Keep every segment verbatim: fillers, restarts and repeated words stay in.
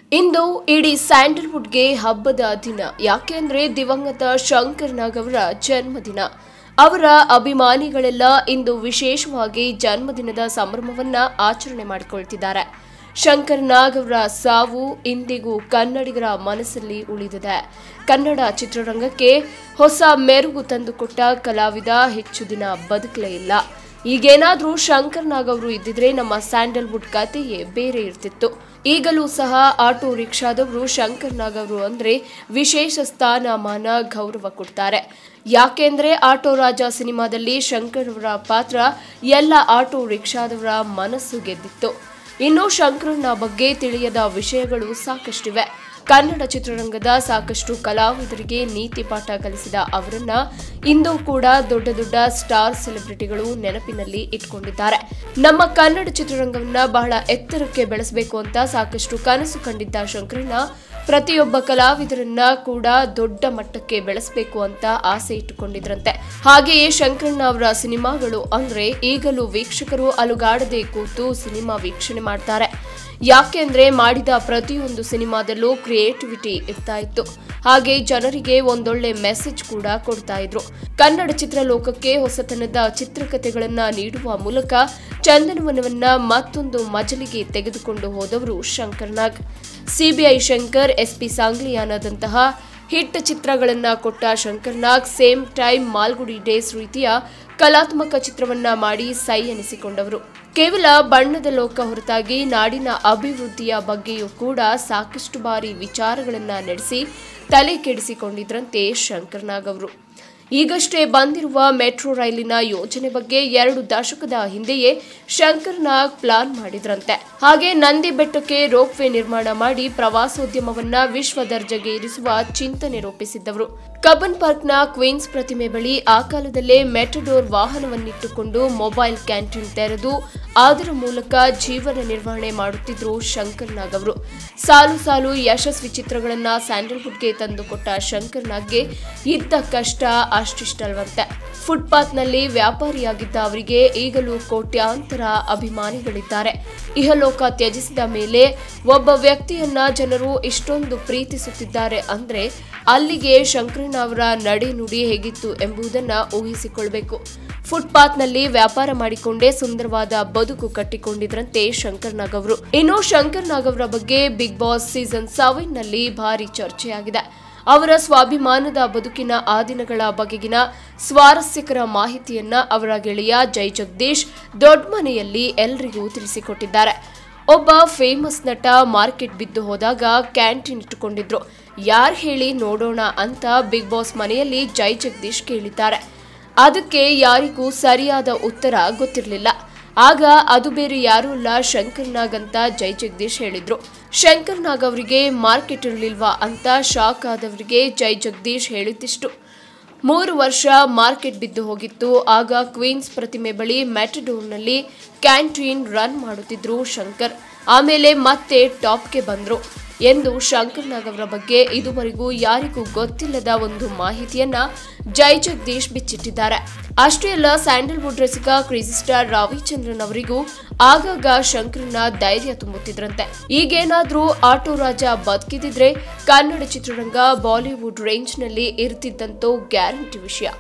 ಇಂದು ಇಡೀ ಸ್ಯಾಂಡಲ್ವುಡ್ಗೆ ಹಬ್ಬದ ದಿನ. ಯಾಕೆಂದ್ರೆ ದಿವಂಗತ ಶಂಕರ್ ನಾಗ್ ಅವರ ಜನ್ಮದಿನ. ಅವರ ಅಭಿಮಾನಿಗಳೆಲ್ಲ ಇಂದು ವಿಶೇಷವಾಗಿ ಜನ್ಮದಿನದ ಸಂಭ್ರಮವನ್ನ ಆಚರಣೆ ಮಾಡಿಕೊಳ್ತಿದ್ದಾರೆ. ಶಂಕರ್ ನಾಗ್ ಅವರ ಸಾವು ಇಂದಿಗೂ ಕನ್ನಡಿಗರ ಮನಸ್ಸಲ್ಲಿ ಉಳಿದಿದೆ. ಕನ್ನಡ ಚಿತ್ರರಂಗಕ್ಕೆ ಹೊಸ ಮೆರುಗು ತಂದುಕೊಟ್ಟ ಕಲಾವಿದ ಹೆಚ್ಚು ದಿನ ಬದುಕಲೇ ಇಲ್ಲ. ಈಗೇನಾದ್ರೂ ಶಂಕರ್ ನಾಗ್ ಅವರು ಇದ್ದಿದ್ರೆ ನಮ್ಮ ಸ್ಯಾಂಡಲ್ವುಡ್ ಕಥೆಯೇ ಬೇರೆ ಇರ್ತಿತ್ತು. ಈಗಲೂ ಸಹ ಆಟೋ ರಿಕ್ಷಾದವರು ಶಂಕರ್ ನಾಗ್ ಅವರು ಅಂದ್ರೆ ವಿಶೇಷ ಸ್ಥಾನಮಾನ ಗೌರವ ಕೊಡ್ತಾರೆ. ಯಾಕೆಂದ್ರೆ ಆಟೋ ರಾಜ ಸಿನಿಮಾದಲ್ಲಿ ಶಂಕರ್ ಅವರ ಪಾತ್ರ ಎಲ್ಲ ಆಟೋ ರಿಕ್ಷಾದವರ ಮನಸ್ಸು ಗೆದ್ದಿತ್ತು. ಇನ್ನು ಶಂಕರನ ಬಗ್ಗೆ ತಿಳಿಯದ ವಿಷಯಗಳು ಸಾಕಷ್ಟಿವೆ. ಕನ್ನಡ ಚಿತ್ರರಂಗದ ಸಾಕಷ್ಟು ಕಲಾವಿದರಿಗೆ ನೀತಿ ಪಾಠ ಕಲಿಸಿದ ಅವರನ್ನ ಇಂದು ಕೂಡ ದೊಡ್ಡ ದೊಡ್ಡ ಸ್ಟಾರ್ ಸೆಲೆಬ್ರಿಟಿಗಳು ನೆನಪಿನಲ್ಲಿ ಇಟ್ಕೊಂಡಿದ್ದಾರೆ. ನಮ್ಮ ಕನ್ನಡ ಚಿತ್ರರಂಗವನ್ನ ಬಹಳ ಎತ್ತರಕ್ಕೆ ಬೆಳೆಸಬೇಕು ಅಂತ ಸಾಕಷ್ಟು ಕನಸು ಕಂಡಿದ್ದ ಶಂಕರಣ್ಣ ಪ್ರತಿಯೊಬ್ಬ ಕಲಾವಿದರನ್ನ ಕೂಡ ದೊಡ್ಡ ಮಟ್ಟಕ್ಕೆ ಬೆಳೆಸಬೇಕು ಅಂತ ಆಸೆ ಇಟ್ಟುಕೊಂಡಿದ್ರಂತೆ. ಹಾಗೆಯೇ ಶಂಕರಣ್ಣ ಅವರ ಸಿನಿಮಾಗಳು ಅಂದ್ರೆ ಈಗಲೂ ವೀಕ್ಷಕರು ಅಲುಗಾಡದೆ ಕೂತು ಸಿನಿಮಾ ವೀಕ್ಷಣೆ ಮಾಡ್ತಾರೆ. ಯಾಕೆಂದ್ರೆ ಮಾಡಿದ ಪ್ರತಿಯೊಂದು ಸಿನಿಮಾದಲ್ಲೂ ಕ್ರಿಯೇಟಿವಿಟಿ ಇರ್ತಾ ಇತ್ತು. ಹಾಗೆ ಜನರಿಗೆ ಒಂದೊಳ್ಳೆ ಮೆಸೇಜ್ ಕೂಡ ಕೊಡ್ತಾ ಇದ್ರು. ಕನ್ನಡ ಚಿತ್ರಲೋಕಕ್ಕೆ ಹೊಸತನದ ಚಿತ್ರಕಥೆಗಳನ್ನ ನೀಡುವ ಮೂಲಕ ಚಂದನವನವನ್ನ ಮತ್ತೊಂದು ಮಜಲಿಗೆ ತೆಗೆದುಕೊಂಡು ಹೋದವರು ಶಂಕರ್ ನಾಗ್. ಸಿಬಿಐ ಶಂಕರ್, ಎಸ್ಪಿ ಸಾಂಗ್ಲಿಯಾನದಂತಹ ಹಿಟ್ ಚಿತ್ರಗಳನ್ನ ಕೊಟ್ಟ Shankar Nag same time Malgudi days ರೀತಿಯ ಕಲಾತ್ಮಕ ಚಿತ್ರವನ್ನ ಮಾಡಿ ಸೈ ಎನಿಸಿಕೊಂಡವರು. ಕೇವಲ ಬಣ್ಣದ ಲೋಕ ಹೊರತಾಗಿ ನಾಡಿನ ಅಭಿವೃದ್ಧಿಯ ಬಗ್ಗೆಯೂ ಕೂಡ ಸಾಕಷ್ಟು ಬಾರಿ ವಿಚಾರಗಳನ್ನ ನಡೆಸಿ ತಲೆ ಕೆಡಿಸಿಕೊಂಡಿದ್ರಂತೆ ಶಂಕರ್ ನಾಗ್ ಅವರು. ಈಗಷ್ಟೇ ಬಂದಿರುವ ಮೆಟ್ರೋ ರೈಲಿನ ಯೋಜನೆ ಬಗ್ಗೆ ಎರಡು ದಶಕದ ಹಿಂದೆಯೇ ಶಂಕರ್ ನಾಗ್ ಪ್ಲಾನ್ ಮಾಡಿದ್ರಂತೆ. ಹಾಗೆ ನಂದಿ ಬೆಟ್ಟಕ್ಕೆ ರೋಪ್ ವೇ ನಿರ್ಮಾಣ ಮಾಡಿ ಪ್ರವಾಸೋದ್ಯಮವನ್ನ ವಿಶ್ವ ದರ್ಜೆಗೆ ಇರಿಸುವ ಚಿಂತನೆ ರೂಪಿಸಿದ್ದವರು. ಕಬ್ಬನ್ ಪಾರ್ಕ್ನ ಕ್ವೀನ್ಸ್ ಪ್ರತಿಮೆ ಬಳಿ ಆ ಕಾಲದಲ್ಲೇ ಮೆಟಡೋರ್ ವಾಹನವನ್ನಿಟ್ಟುಕೊಂಡು ಮೊಬೈಲ್ ಕ್ಯಾಂಟೀನ್ ತೆರೆದು ಅದರ ಮೂಲಕ ಜೀವನ ನಿರ್ವಹಣೆ ಮಾಡುತ್ತಿದ್ರು ಶಂಕರ್ ನಾಗ್ ಅವರು. ಸಾಲು ಸಾಲು ಯಶಸ್ವಿ ಚಿತ್ರಗಳನ್ನ ಸ್ಯಾಂಡಲ್ವುಡ್ಗೆ ತಂದುಕೊಟ್ಟ ಶಂಕರ್ ನಾಗ್ಗೆ ಇದ್ದ ಕಷ್ಟ ಅಷ್ಟಿಷ್ಟಲ್ವಂತೆ. ಫುಟ್ಪಾತ್ನಲ್ಲಿ ವ್ಯಾಪಾರಿಯಾಗಿದ್ದ ಅವರಿಗೆ ಈಗಲೂ ಕೋಟ್ಯಾಂತರ ಅಭಿಮಾನಿಗಳಿದ್ದಾರೆ. ಇಹಲೋಕ ತ್ಯಜಿಸಿದ ಮೇಲೆ ಒಬ್ಬ ವ್ಯಕ್ತಿಯನ್ನ ಜನರು ಇಷ್ಟೊಂದು ಪ್ರೀತಿಸುತ್ತಿದ್ದಾರೆ ಅಂದ್ರೆ ಅಲ್ಲಿಗೆ ಶಂಕರಣ್ಣ ಅವರ ನಡೆ ನುಡಿ ಹೇಗಿತ್ತು ಎಂಬುದನ್ನ ಊಹಿಸಿಕೊಳ್ಬೇಕು. ಫುಟ್ಪಾತ್ನಲ್ಲಿ ವ್ಯಾಪಾರ ಮಾಡಿಕೊಂಡೇ ಸುಂದರವಾದ ಬದುಕು ಕಟ್ಟಿಕೊಂಡಿದ್ರಂತೆ ಶಂಕರ್ ನಾಗ್ ಅವರು. ಇನ್ನು ಶಂಕರ್ ನಾಗ್ ಅವರ ಬಗ್ಗೆ ಬಿಗ್ ಬಾಸ್ ಸೀಸನ್ ಸೆವೆನ್ ನಲ್ಲಿ ಭಾರಿ ಚರ್ಚೆಯಾಗಿದೆ. ಅವರ ಸ್ವಾಭಿಮಾನದ ಬದುಕಿನ ಆ ದಿನಗಳ ಬಗೆಗಿನ ಸ್ವಾರಸ್ಯಕರ ಮಾಹಿತಿಯನ್ನ ಅವರ ಗೆಳೆಯ ಜೈ ಜಗದೀಶ್ ದೊಡ್ಡ ಮನೆಯಲ್ಲಿ ಎಲ್ರಿಗೂ ತಿಳಿಸಿಕೊಟ್ಟಿದ್ದಾರೆ. ಒಬ್ಬ ಫೇಮಸ್ ನಟ ಮಾರ್ಕೆಟ್ ಬಿದ್ದು ಹೋದಾಗ ಕ್ಯಾಂಟೀನ್ ಇಟ್ಟುಕೊಂಡಿದ್ರು. ಯಾರು ಹೇಳಿ ನೋಡೋಣ ಅಂತ ಬಿಗ್ ಬಾಸ್ ಮನೆಯಲ್ಲಿ ಜೈ ಜಗದೀಶ್ ಕೇಳಿದ್ದಾರೆ. ಅದಕ್ಕೆ ಯಾರಿಗೂ ಸರಿಯಾದ ಉತ್ತರ ಗೊತ್ತಿರಲಿಲ್ಲ. ಆಗ ಅದು ಬೇರೆ ಯಾರೂ ಅಲ್ಲ ಶಂಕರ್ ನಾಗ್ ಅಂತ ಜೈ ಜಗದೀಶ್ ಹೇಳಿದ್ರು. ಶಂಕರ್ ನಾಗ್ ಅವರಿಗೆ ಮಾರ್ಕೆಟ್ ಇರಲಿಲ್ವಾ ಅಂತ ಶಾಕ್ ಆದವರಿಗೆ ಜೈ ಜಗದೀಶ್ ಹೇಳಿದ್ದಿಷ್ಟು. ಮೂರು ವರ್ಷ ಮಾರ್ಕೆಟ್ ಬಿದ್ದು ಹೋಗಿತ್ತು. ಆಗ ಕ್ವೀನ್ಸ್ ಪ್ರತಿಮೆ ಬಳಿ ಮೆಟಡೋರ್ನಲ್ಲಿ ಕ್ಯಾಂಟೀನ್ ರನ್ ಮಾಡುತ್ತಿದ್ರು ಶಂಕರ್. ಆಮೇಲೆ ಮತ್ತೆ ಟಾಪ್ಗೆ ಬಂದ್ರು ಎಂದು ಶಂಕರ್ ನಾಗ್ ಅವರ ಬಗ್ಗೆ ಇದುವರೆಗೂ ಯಾರಿಗೂ ಗೊತ್ತಿಲ್ಲದ ಒಂದು ಮಾಹಿತಿಯನ್ನ ಜೈ ಜಗದೀಶ್ ಬಿಚ್ಚಿಟ್ಟಿದ್ದಾರೆ. ಅಷ್ಟೇ ಅಲ್ಲ, ಸ್ಯಾಂಡಲ್ವುಡ್ ರಸಿಕ ಕ್ರೇಜಿ ಸ್ಟಾರ್ ರವಿಚಂದ್ರನ್ ಅವರಿಗೂ ಆಗಾಗ ಶಂಕರಣ್ಣ ಧೈರ್ಯ ತುಂಬುತ್ತಿದ್ರಂತೆ. ಈಗೇನಾದ್ರೂ ಆಟೋ ರಾಜ ಬದುಕಿದಿದ್ರೆ ಕನ್ನಡ ಚಿತ್ರರಂಗ ಬಾಲಿವುಡ್ ರೇಂಜ್ ನಲ್ಲಿ ಇರ್ತಿದ್ದಂತೋ ಗ್ಯಾರಂಟಿ ವಿಷಯ.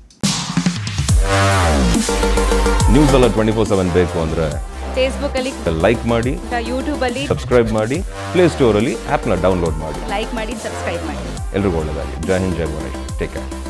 ನ್ಯೂಸ್ ಎಲ್ಲ ಟ್ವೆಂಟಿ ಫೋರ್ ಸೆವೆನ್ ಬೇಕು ಅಂದ್ರೆ ಫೇಸ್ಬುಕ್ ಅಲ್ಲಿ ಲೈಕ್ ಮಾಡಿ, ಯೂಟ್ಯೂಬ್ ಅಲ್ಲಿ ಸಬ್ಸ್ಕ್ರೈಬ್ ಮಾಡಿ, ಪ್ಲೇ ಸ್ಟೋರ್ ಅಲ್ಲಿ ಆಪ್ ನ ಡೌನ್ಲೋಡ್ ಮಾಡಿ. ಲೈಕ್ ಮಾಡಿ, ಸಬ್ಸ್ಕ್ರೈಬ್ ಮಾಡಿ. ಎಲ್ರಿಗೂ ಒಳ್ಳೆಯದಾಗಲಿ. ಜೈ ಹಿಂದ್, ಜೈ ಭಾರತ್. Take care.